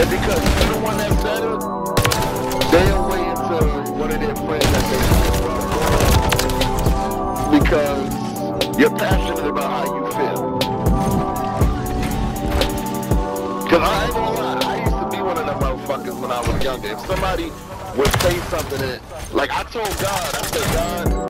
And because you're the one that said it, they'll wait until one of their friends that they because you're passionate about how you feel. Because I ain't gonna lie, I used to be one of them motherfuckers when I was younger. If somebody would say something that, like I told God, I said, God,